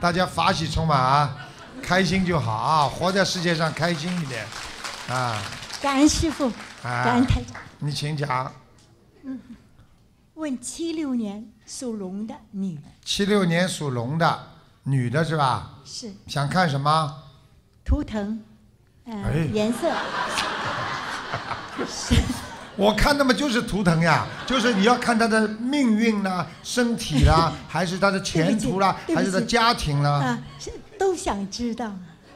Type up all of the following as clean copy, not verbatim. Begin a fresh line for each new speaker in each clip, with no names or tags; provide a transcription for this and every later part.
大家法喜充满啊，开心就好啊，活在世界上开心一点啊。
感恩师父，感恩台长。
你请讲。
问76年属龙的女。
76年属龙的女的是吧？
是。
想看什么？
图腾，颜色。是。
我看那么就是图腾呀，就是你要看她的命运啦、身体啦，还是她的前途啦，还是她家庭啦？
啊，都想知道。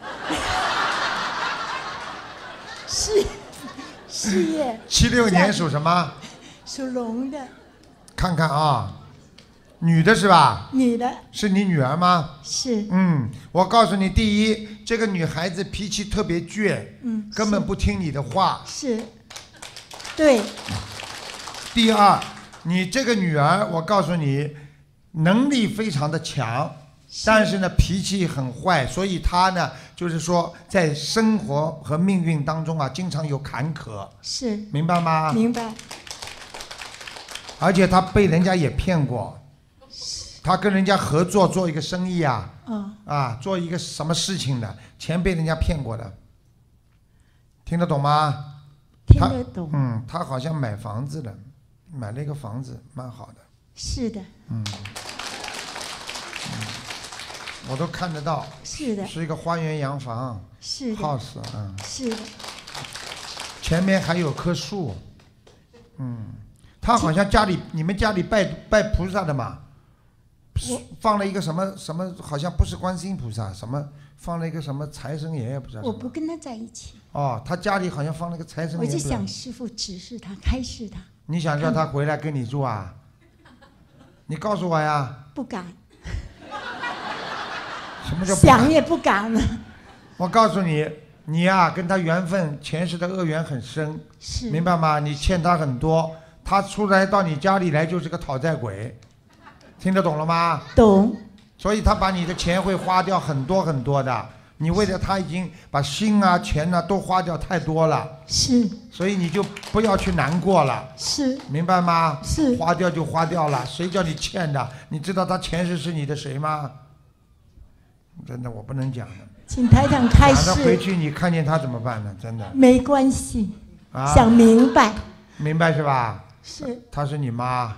事业。
76年属什么？
属龙的。
看看啊，女的是吧？
女的。
是你女儿吗？
是。
我告诉你，第一，这个女孩子脾气特别倔，根本不听你的话。
是。对。
第二，你这个女儿，我告诉你，能力非常的强，但是呢脾气很坏，所以她呢就是说在生活和命运当中啊，经常有坎坷。
是。
明白吗？
明白。
而且她被人家也骗过，她跟人家合作做一个生意啊，做一个什么事情的，钱被人家骗过的，听得懂吗？
听得懂。
他好像买房子了，买了一个房子，蛮好的。
是的。
我都看得到。
是的。
是一个花园洋房。
是的。
house。
是的。
前面还有棵树。他好像你们家里拜菩萨的嘛？放了一个什么，好像不是观世音菩萨，放了一个什么财神爷，不知道。
我不跟他在一起。
他家里好像放了个财神爷。
我就想师父指示他，开示他。
你想叫他回来跟你住啊？你告诉我呀。
不敢。
什么叫不敢？
想也不敢了。
我告诉你，你呀跟他缘分前世的恶缘很深，
是。
明白吗？你欠他很多，他出来到你家里来就是个讨债鬼，听得懂了吗？
懂。
所以他把你的钱会花掉很多很多的，你为了他已经把心啊钱啊都花掉太多了。
是。
所以你就不要去难过了。
是。
明白吗？
是。
花掉就花掉了，谁叫你欠的？你知道他前世是你的谁吗？真的我不能讲的。
请台长开示。
晚上回去你看见他怎么办呢？真的。
没关系。想明白。
明白是吧？
是。
她是你妈。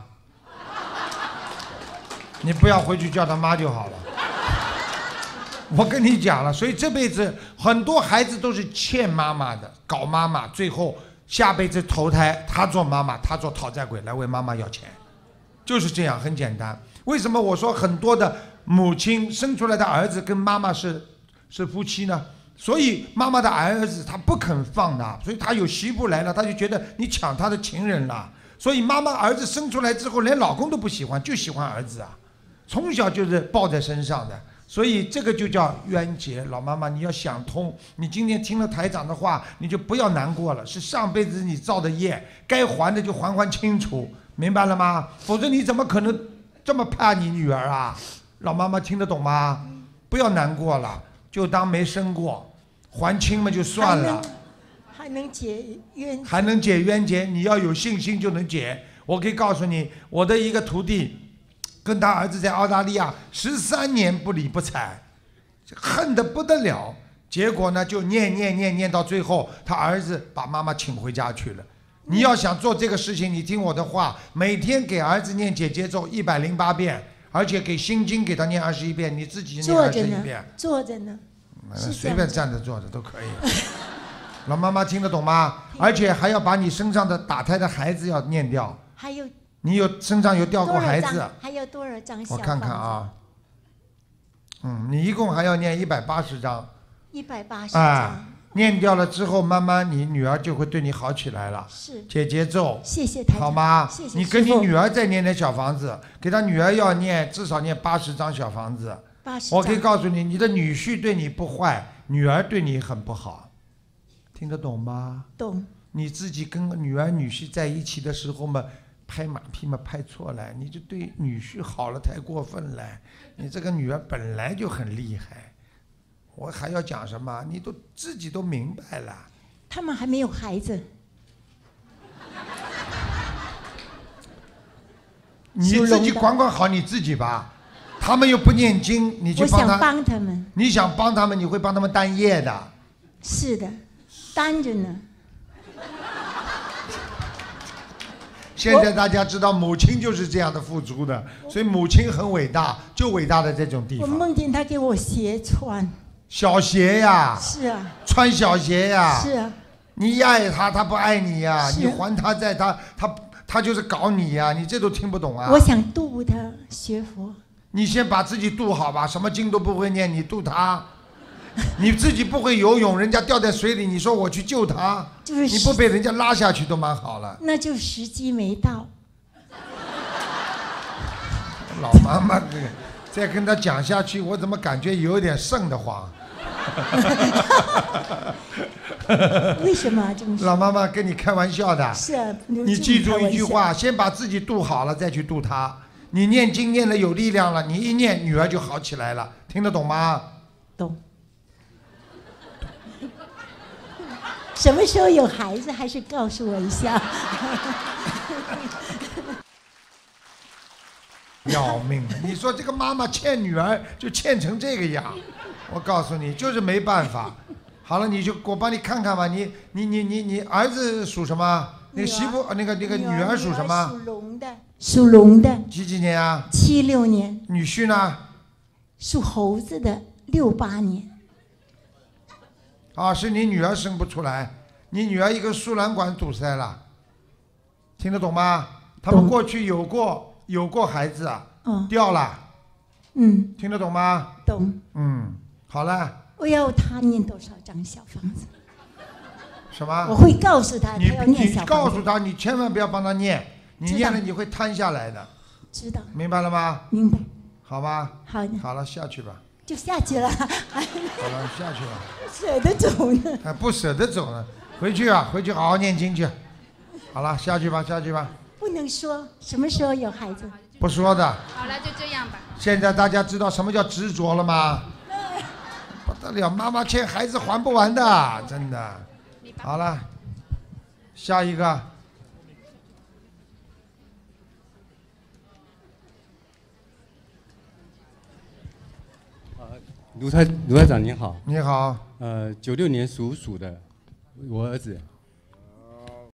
你不要回去叫他妈就好了。我跟你讲了，所以这辈子很多孩子都是欠妈妈的，搞妈妈，最后下辈子投胎他做妈妈，他做讨债鬼来为妈妈要钱，就是这样，很简单。为什么我说很多的母亲生出来的儿子跟妈妈是夫妻呢？所以妈妈的儿子他不肯放的，所以他有媳妇来了，他就觉得你抢他的情人了。所以妈妈儿子生出来之后连老公都不喜欢，就喜欢儿子啊，从小就是抱在身上的。所以这个就叫冤结。老妈妈你要想通，你今天听了台长的话，你就不要难过了，是上辈子你造的业，该还的就还清楚，明白了吗？否则你怎么可能这么怕你女儿啊？老妈妈听得懂吗？不要难过了，就当没生过，还清嘛就算了。
还能解冤结。
还能解冤结，你要有信心就能解。我可以告诉你，我的一个徒弟跟他儿子在澳大利亚13年不理不睬，恨得不得了。结果呢就念到最后，他儿子把妈妈请回家去了。你要想做这个事情，你听我的话，每天给儿子念姐姐咒108遍，而且给心经给他念21遍，你自己念21遍。
坐着呢。
随便站着坐着都可以。老妈妈听得懂吗？而且还要把你身上的打胎的孩子要念掉。
还有。
你身上有掉过孩子？
还有多少张？
我看看啊。你一共还要念180张。
180张。
念掉了之后，慢慢你女儿就会对你好起来了。
是。
姐姐咒。
谢谢台长。
好吗？
谢谢。
你跟你女儿再念点小房子，给她女儿要至少念80张小房子。
80张。
我可以告诉你，你的女婿对你不坏，女儿对你很不好。听得懂吗？
懂。
你自己跟女儿女婿在一起的时候嘛，拍马屁嘛拍错了，你就对女婿好了，太过分了。你这个女儿本来就很厉害，我还要讲什么？你自己都明白了。
他们还没有孩子。
你自己管好你自己吧。 他们又不念经，你去
我想
帮他，
帮他们。
你想帮他们，你会帮他们担业的。
是的，担着呢。
现在大家知道母亲就是这样的付出的，所以母亲很伟大，就伟大的这种地
我
方。
梦见他给我鞋穿。
小鞋呀，
是啊，
穿小鞋呀，
是啊，
你爱他，他不爱你呀，
是
你还他债，他就是搞你呀，你这都听不懂啊。
我想度他学佛。
你先把自己度好吧，什么经都不会念，你度他。你自己不会游泳，人家掉在水里，你说我去救他，
就是
你不被人家拉下去都蛮好了。
那就时机没到。
老妈妈这个，再跟他讲下去，我怎么感觉有点瘆得慌？
为什么这么说？
老妈妈跟你开玩笑的。
是啊，
你记住一句话，先把自己度好了，再去度他。你念经念的有力量了，你一念女儿就好起来了，听得懂吗？
懂。什么时候有孩子，还是告诉我一下。
要命！你说这个妈妈欠女儿就欠成这个样，我告诉你，就是没办法。好了，我帮你看看吧。你儿子属什么？那个媳妇那个女儿属什么？
属龙的。属龙的。
几年啊
？76年。
女婿呢？
属猴子的，68年。
啊，是你女儿生不出来，你女儿一个输卵管堵塞了，听得懂吗？他们过去有过孩子啊，掉了，听得懂吗？
懂。
好了。
我要他念多少张小房子？
什么？
我会告诉他，他要念小房子。
你告诉他，你千万不要帮他念，你念了你会瘫下来的。
知道。
明白了吗？
明白。
好吧。
好的。
好了，下去吧。
就下去了。好
了，下去了。
舍得走呢。
还不舍得走呢，回去啊，回去好好念经去。好了，下去吧，下去吧。
不能说什么时候有孩子。
不说的。
好了，就这样吧。
现在大家知道什么叫执着了吗？不得了，妈妈欠孩子还不完的，真的。好了，下一个。
卢台长您好。
你好。
96年属鼠的，我儿子。